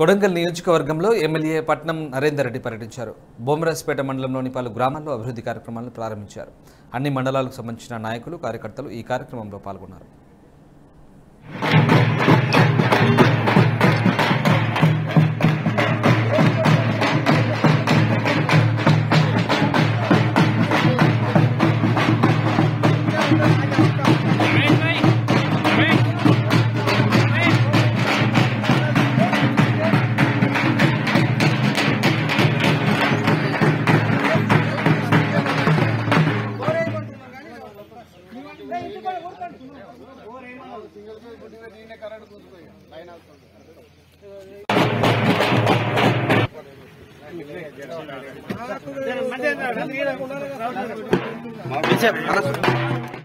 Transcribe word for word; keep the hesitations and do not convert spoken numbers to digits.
కొడంగల్ నియోజకవర్గంలో ఎమ్మెల్యే పట్నం నరేందర్ రెడ్డి పర్యటించారు. బొమ్మరాజ్పేట మండలంలోని పలు గ్రామాల్లో అభివృద్ధి కార్యక్రమాలను ప్రారంభించారు. అన్ని మండలాలకు సంబంధించిన నాయకులు, కార్యకర్తలు ఈ కార్యక్రమంలో పాల్గొన్నారు. Macam mana?